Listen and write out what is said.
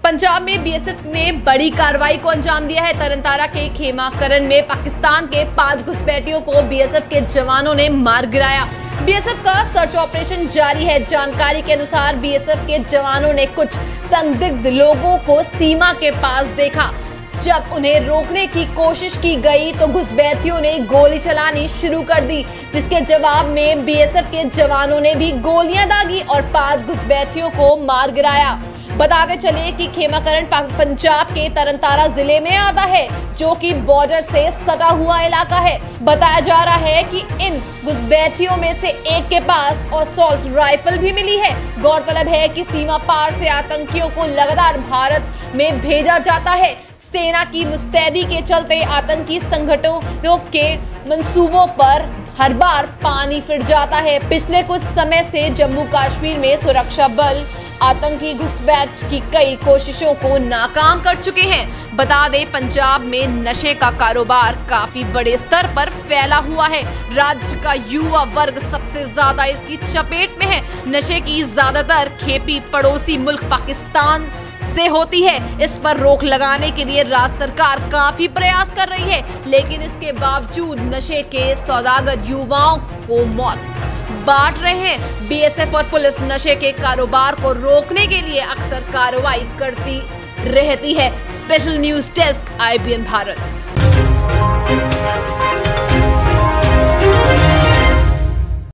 पंजाब में बीएसएफ ने बड़ी कार्रवाई को अंजाम दिया है। तरनतारा के खेमाकरन में पाकिस्तान के 5 घुसपैठियों को बीएसएफ के जवानों ने मार गिराया। बीएसएफ का सर्च ऑपरेशन जारी है। जानकारी के अनुसार बीएसएफ के जवानों ने कुछ संदिग्ध लोगों को सीमा के पास देखा। जब उन्हें रोकने की कोशिश की गई तो घुसपैठियों ने गोली चलानी शुरू कर दी, जिसके जवाब में बीएसएफ के जवानों ने भी गोलियां दागी और 5 घुसपैठियों को मार गिराया। बताते चले कि खेमाकरन पंजाब के तरनतारा जिले में आता है, जो कि बॉर्डर से सटा हुआ इलाका है। बताया जा रहा है कि इन घुसपैठियों में से एक के पास असॉल्ट राइफल भी मिली है। गौरतलब है कि सीमा पार से आतंकियों को लगातार भारत में भेजा जाता है। सेना की मुस्तैदी के चलते आतंकी संगठनों के मंसूबों पर हर बार पानी फिर जाता है। पिछले कुछ समय से जम्मू कश्मीर में सुरक्षा बल आतंकी घुसपैठ की कई कोशिशों को नाकाम कर चुके हैं। बता दें, पंजाब में नशे का कारोबार काफी बड़े स्तर पर फैला हुआ है। राज्य का युवा वर्ग सबसे ज्यादा इसकी चपेट में है। नशे की ज्यादातर खेती पड़ोसी मुल्क पाकिस्तान से होती है। इस पर रोक लगाने के लिए राज्य सरकार काफी प्रयास कर रही है, लेकिन इसके बावजूद नशे के सौदागर युवाओं को मौत बांट रहे हैं। बीएसएफ और पुलिस नशे के कारोबार को रोकने के लिए अक्सर कार्रवाई करती रहती है। Special news desk, IBN Bharat.